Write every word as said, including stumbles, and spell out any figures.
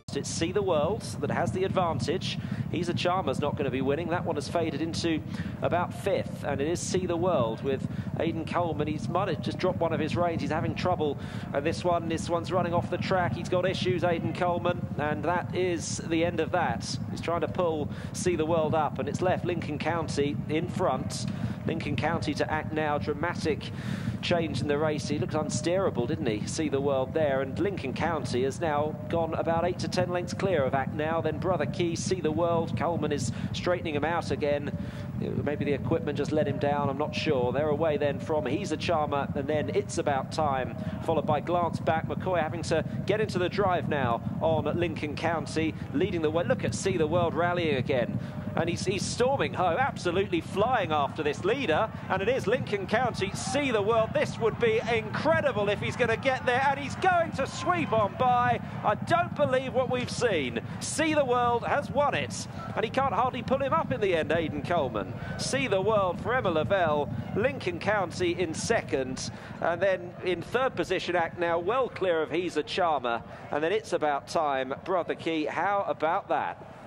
It's See the World that has the advantage. He's a Charmer's not going to be winning. That one has faded into about fifth, and it is See the World with Aidan Coleman. He's might have just dropped one of his reins. He's having trouble, and this one, this one's running off the track. He's got issues, Aidan Coleman, and that is the end of that. He's trying to pull See the World up, and it's left Lincoln County in front. Lincoln County to act now. Dramatic change in the race. He looked unsteerable, didn't he? See the World there, and Lincoln County has now gone about eight to ten lengths clear of Act Now. Then Brother Key, See the World. Coleman is straightening him out again. Maybe the equipment just let him down, I'm not sure. They're away then from He's a Charmer, and then It's About Time, followed by Glance Back. McCoy having to get into the drive now on Lincoln County, leading the way. Look at See the World rallying again. And he's, he's storming home, absolutely flying after this leader. And it is Lincoln County, See the World. This would be incredible if he's going to get there. And he's going to sweep on by. I don't believe what we've seen. See the World has won it. And he can't hardly pull him up in the end, Aidan Coleman. See the World for Emma Lavelle. Lincoln County in second. And then in third position, Act Now, well clear of He's a Charmer. And then It's About Time, Brother Key. How about that?